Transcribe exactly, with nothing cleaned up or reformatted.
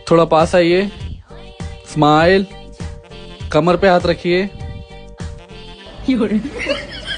थोड़ा पास आइए, स्माइल, कमर पे हाथ रखिए।